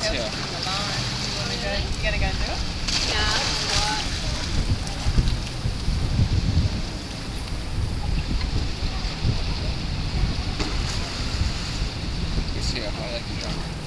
Let's see. You gonna go do it? Yeah. Let's see how high I can jump.